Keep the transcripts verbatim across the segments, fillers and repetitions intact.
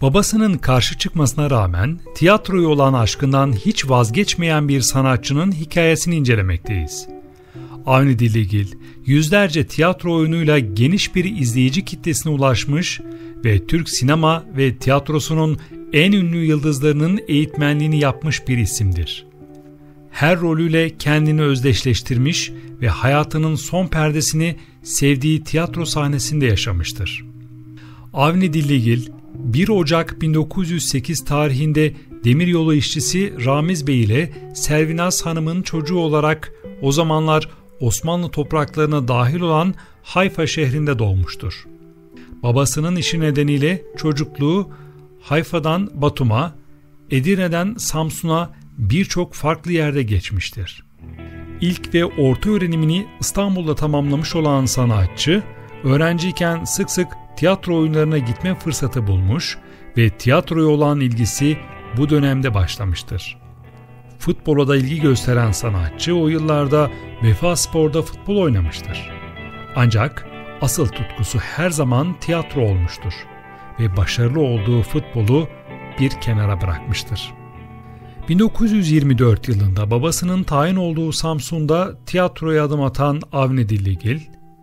Babasının karşı çıkmasına rağmen tiyatroya olan aşkından hiç vazgeçmeyen bir sanatçının hikayesini incelemekteyiz. Avni Dilligil, yüzlerce tiyatro oyunuyla geniş bir izleyici kitlesine ulaşmış ve Türk sinema ve tiyatrosunun en ünlü yıldızlarının eğitmenliğini yapmış bir isimdir. Her rolüyle kendini özdeşleştirmiş ve hayatının son perdesini sevdiği tiyatro sahnesinde yaşamıştır. Avni Dilligil, bir Ocak bin dokuz yüz sekiz tarihinde demiryolu işçisi Ramiz Bey ile Servinaz Hanım'ın çocuğu olarak o zamanlar Osmanlı topraklarına dahil olan Hayfa şehrinde doğmuştur. Babasının işi nedeniyle çocukluğu Hayfa'dan Batum'a, Edirne'den Samsun'a birçok farklı yerde geçmiştir. İlk ve orta öğrenimini İstanbul'da tamamlamış olan sanatçı, öğrenciyken sık sık tiyatro oyunlarına gitme fırsatı bulmuş ve tiyatroya olan ilgisi bu dönemde başlamıştır. Futbola da ilgi gösteren sanatçı o yıllarda Vefa Spor'da futbol oynamıştır. Ancak asıl tutkusu her zaman tiyatro olmuştur ve başarılı olduğu futbolu bir kenara bırakmıştır. bin dokuz yüz yirmi dört yılında babasının tayin olduğu Samsun'da tiyatroya adım atan Avni Dilligil,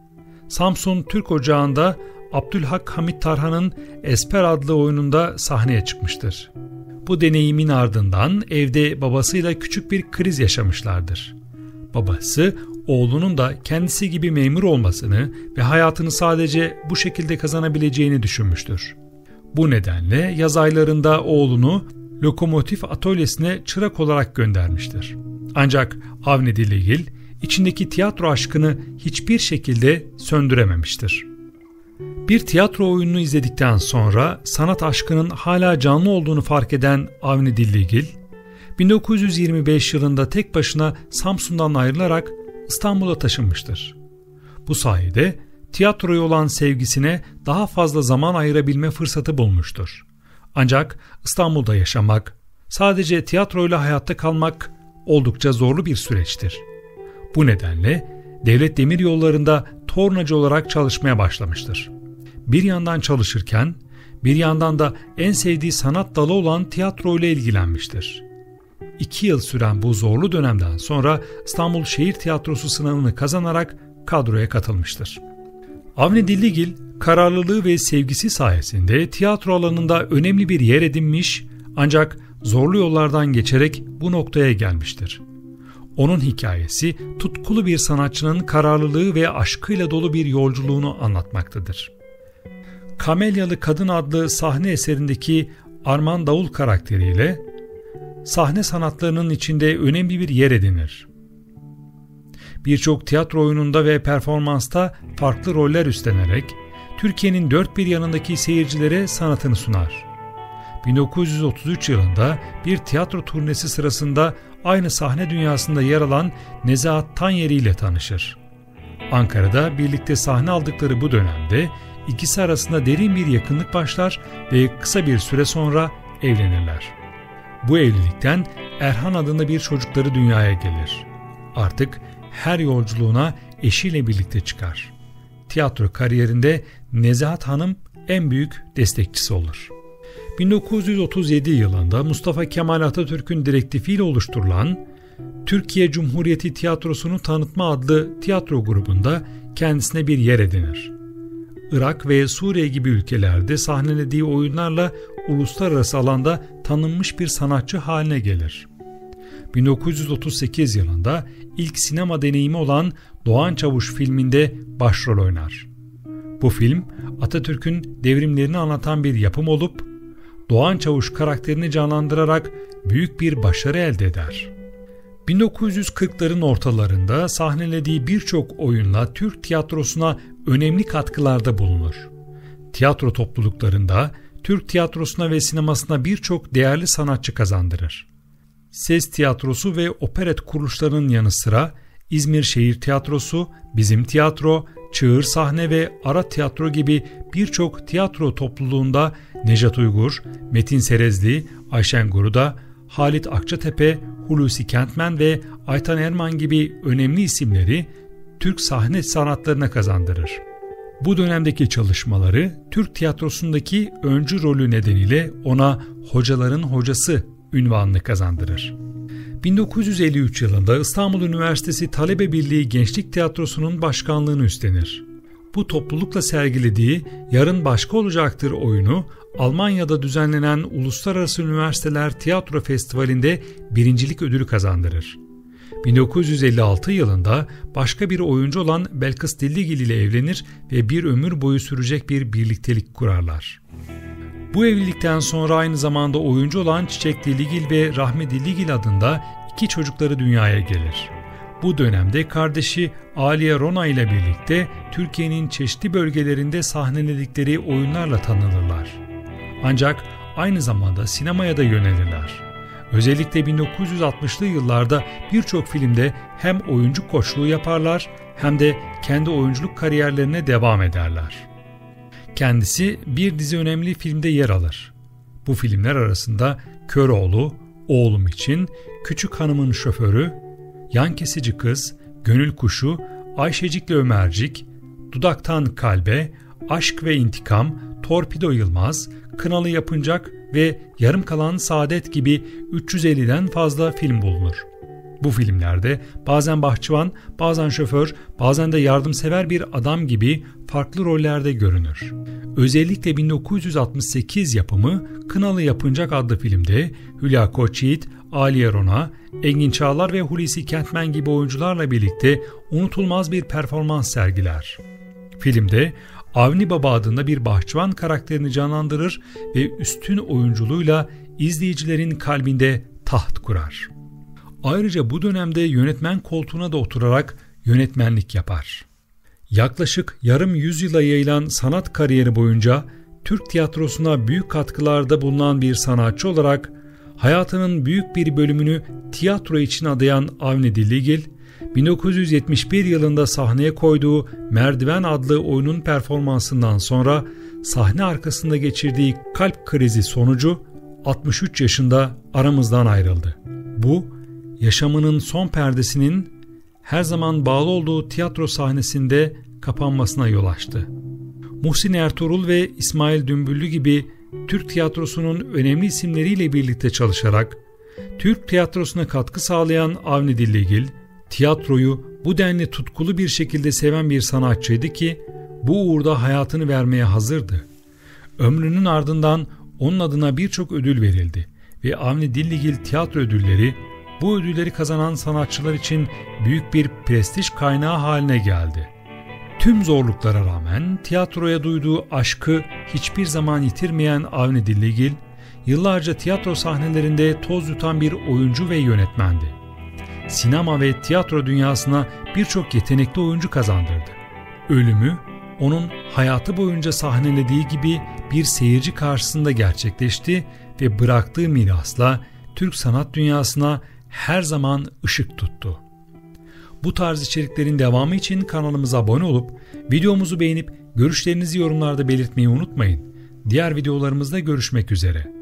Samsun Türk Ocağı'nda Abdülhak Hamit Tarhan'ın Esper adlı oyununda sahneye çıkmıştır. Bu deneyimin ardından evde babasıyla küçük bir kriz yaşamışlardır. Babası, oğlunun da kendisi gibi memur olmasını ve hayatını sadece bu şekilde kazanabileceğini düşünmüştür. Bu nedenle yaz aylarında oğlunu lokomotif atölyesine çırak olarak göndermiştir. Ancak Avni Dilligil, içindeki tiyatro aşkını hiçbir şekilde söndürememiştir. Bir tiyatro oyununu izledikten sonra sanat aşkının hala canlı olduğunu fark eden Avni Dilligil, bin dokuz yüz yirmi beş yılında tek başına Samsun'dan ayrılarak İstanbul'a taşınmıştır. Bu sayede tiyatroya olan sevgisine daha fazla zaman ayırabilme fırsatı bulmuştur. Ancak İstanbul'da yaşamak, sadece tiyatroyla hayatta kalmak oldukça zorlu bir süreçtir. Bu nedenle Devlet Demiryolları'nda tornacı olarak çalışmaya başlamıştır. Bir yandan çalışırken, bir yandan da en sevdiği sanat dalı olan tiyatro ile ilgilenmiştir. İki yıl süren bu zorlu dönemden sonra İstanbul Şehir Tiyatrosu sınavını kazanarak kadroya katılmıştır. Avni Dilligil, kararlılığı ve sevgisi sayesinde tiyatro alanında önemli bir yer edinmiş, ancak zorlu yollardan geçerek bu noktaya gelmiştir. Onun hikayesi tutkulu bir sanatçının kararlılığı ve aşkıyla dolu bir yolculuğunu anlatmaktadır. Kamelyalı Kadın adlı sahne eserindeki Arman Davul karakteriyle sahne sanatlarının içinde önemli bir yer edinir. Birçok tiyatro oyununda ve performansta farklı roller üstlenerek Türkiye'nin dört bir yanındaki seyircilere sanatını sunar. bin dokuz yüz otuz üç yılında bir tiyatro turnesi sırasında aynı sahne dünyasında yer alan Nezahat Tanyeri ile tanışır. Ankara'da birlikte sahne aldıkları bu dönemde ikisi arasında derin bir yakınlık başlar ve kısa bir süre sonra evlenirler. Bu evlilikten Erhan adında bir çocukları dünyaya gelir. Artık her yolculuğuna eşiyle birlikte çıkar. Tiyatro kariyerinde Nezahat Hanım en büyük destekçisi olur. bin dokuz yüz otuz yedi yılında Mustafa Kemal Atatürk'ün direktifiyle oluşturulan Türkiye Cumhuriyeti Tiyatrosu'nu Tanıtma adlı tiyatro grubunda kendisine bir yer edinir. Irak ve Suriye gibi ülkelerde sahnelediği oyunlarla uluslararası alanda tanınmış bir sanatçı haline gelir. bin dokuz yüz otuz sekiz yılında ilk sinema deneyimi olan Doğan Çavuş filminde başrol oynar. Bu film Atatürk'ün devrimlerini anlatan bir yapım olup Doğan Çavuş karakterini canlandırarak büyük bir başarı elde eder. bin dokuz yüz kırkların ortalarında sahnelediği birçok oyunla Türk tiyatrosuna önemli katkılarda bulunur. Tiyatro topluluklarında Türk tiyatrosuna ve sinemasına birçok değerli sanatçı kazandırır. Ses tiyatrosu ve operet kuruluşlarının yanı sıra İzmir Şehir Tiyatrosu, Bizim Tiyatro, Çığır Sahne ve Ara Tiyatro gibi birçok tiyatro topluluğunda Nejat Uygur, Metin Serezli, Ayşen Guruda, Halit Akçatepe, Hulusi Kentmen ve Aytan Erman gibi önemli isimleri Türk sahne sanatlarına kazandırır. Bu dönemdeki çalışmaları Türk tiyatrosundaki öncü rolü nedeniyle ona hocaların hocası unvanını kazandırır. bin dokuz yüz elli üç yılında İstanbul Üniversitesi Talebe Birliği Gençlik Tiyatrosu'nun başkanlığını üstlenir. Bu toplulukla sergilediği Yarın Başka Olacaktır oyunu Almanya'da düzenlenen Uluslararası Üniversiteler Tiyatro Festivali'nde birincilik ödülü kazandırır. bin dokuz yüz elli altı yılında başka bir oyuncu olan Belkıs Dilligil ile evlenir ve bir ömür boyu sürecek bir birliktelik kurarlar. Bu evlilikten sonra aynı zamanda oyuncu olan Çiçek Dilligil ve Rahmi Dilligil adında iki çocukları dünyaya gelir. Bu dönemde kardeşi Aliye Rona ile birlikte Türkiye'nin çeşitli bölgelerinde sahneledikleri oyunlarla tanınırlar. Ancak aynı zamanda sinemaya da yönelirler. Özellikle bin dokuz yüz altmışlı yıllarda birçok filmde hem oyuncu koçluğu yaparlar hem de kendi oyunculuk kariyerlerine devam ederler. Kendisi bir dizi önemli filmde yer alır. Bu filmler arasında Köroğlu, Oğlum İçin, Küçük Hanımın Şoförü, Yan Kesici Kız, Gönül Kuşu, Ayşecik'le Ömercik, Dudaktan Kalbe, Aşk ve İntikam, Torpido Yılmaz, Kınalı Yapıncak ve Yarım Kalan Saadet gibi üç yüz elliden fazla film bulunur. Bu filmlerde bazen bahçıvan, bazen şoför, bazen de yardımsever bir adam gibi farklı rollerde görünür. Özellikle bin dokuz yüz altmış sekiz yapımı Kınalı Yapıncak adlı filmde Hülya Koçyiğit, Aliye Rona, Engin Çağlar ve Hulusi Kentmen gibi oyuncularla birlikte unutulmaz bir performans sergiler. Filmde Avni Baba adında bir bahçıvan karakterini canlandırır ve üstün oyunculuğuyla izleyicilerin kalbinde taht kurar. Ayrıca bu dönemde yönetmen koltuğuna da oturarak yönetmenlik yapar. Yaklaşık yarım yüzyıla yayılan sanat kariyeri boyunca Türk tiyatrosuna büyük katkılarda bulunan bir sanatçı olarak hayatının büyük bir bölümünü tiyatro için adayan Avni Dilligil, bin dokuz yüz yetmiş bir yılında sahneye koyduğu Merdiven adlı oyunun performansından sonra sahne arkasında geçirdiği kalp krizi sonucu altmış üç yaşında aramızdan ayrıldı. Bu, yaşamının son perdesinin her zaman bağlı olduğu tiyatro sahnesinde kapanmasına yol açtı. Muhsin Ertuğrul ve İsmail Dümbüllü gibi Türk tiyatrosunun önemli isimleriyle birlikte çalışarak Türk tiyatrosuna katkı sağlayan Avni Dilligil, tiyatroyu bu denli tutkulu bir şekilde seven bir sanatçıydı ki bu uğurda hayatını vermeye hazırdı. Ömrünün ardından onun adına birçok ödül verildi ve Avni Dilligil tiyatro ödülleri bu ödülleri kazanan sanatçılar için büyük bir prestij kaynağı haline geldi. Tüm zorluklara rağmen tiyatroya duyduğu aşkı hiçbir zaman yitirmeyen Avni Dilligil, yıllarca tiyatro sahnelerinde toz yutan bir oyuncu ve yönetmendi. Sinema ve tiyatro dünyasına birçok yetenekli oyuncu kazandırdı. Ölümü, onun hayatı boyunca sahnelediği gibi bir seyirci karşısında gerçekleşti ve bıraktığı mirasla Türk sanat dünyasına her zaman ışık tuttu. Bu tarz içeriklerin devamı için kanalımıza abone olup videomuzu beğenip görüşlerinizi yorumlarda belirtmeyi unutmayın. Diğer videolarımızda görüşmek üzere.